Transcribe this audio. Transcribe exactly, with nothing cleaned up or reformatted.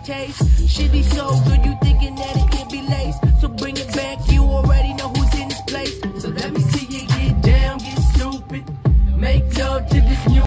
taste. Shitty so good, you thinking that it can't be laced. So bring it back, you already know who's in this place. So let me see you get down, get stupid. Make love to this new